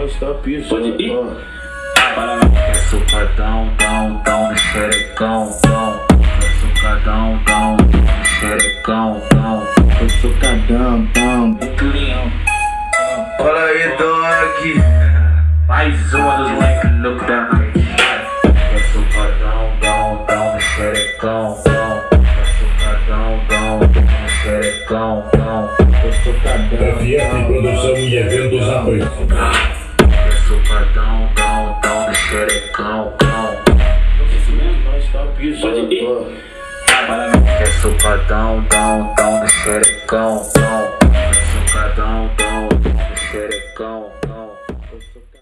nós tá pisando. É socadão, dão no xerecão, é socadão, dão no xerecão, é socadão, muito leão. Fala aí, dog. Mais uma dos moleques loucos da noite. É socadão, dão no xerecão, é socadão, dão no xerecão, é socadão. FF Produção e Eventos Apoio. É socadão, dão no xerecão, Nós tá pisando. é socadão, dão no xerecão, é socadão, dão no xerecão,